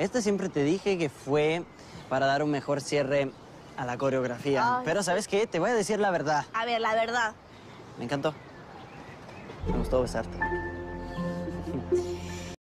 Este siempre te dije que fue para dar un mejor cierre a la coreografía. Ay, Pero ¿sabes qué? Te voy a decir la verdad. A ver, la verdad. Me encantó. Me gustó besarte.